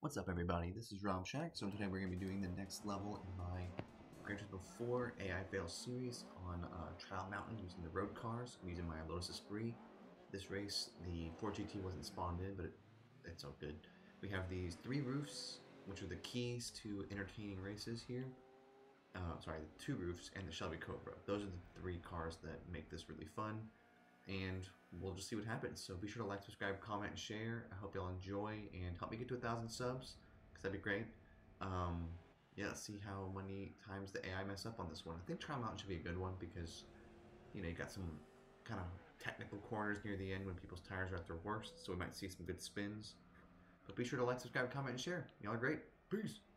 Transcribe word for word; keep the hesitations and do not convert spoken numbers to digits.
What's up, everybody? This is Rob Shack. So today we're going to be doing the next level in my Gran Turismo four A I Fail series on uh, Trial Mountain using the road cars. I'm using my Lotus Esprit. This race, the four G T wasn't spawned in, but it, it's all good. We have these three roofs, which are the keys to entertaining races here. Uh, sorry, the two roofs and the Shelby Cobra. Those are the three cars that make this really fun. And we'll just see what happens. So be sure to like, subscribe, comment, and share. I hope y'all enjoy and help me get to a thousand subs, because that'd be great. Um, yeah, let's see how many times the A I mess up on this one. I think Trial Mountain should be a good one because, you know, you got some kind of technical corners near the end when people's tires are at their worst, so we might see some good spins. But be sure to like, subscribe, comment, and share. Y'all are great. Peace.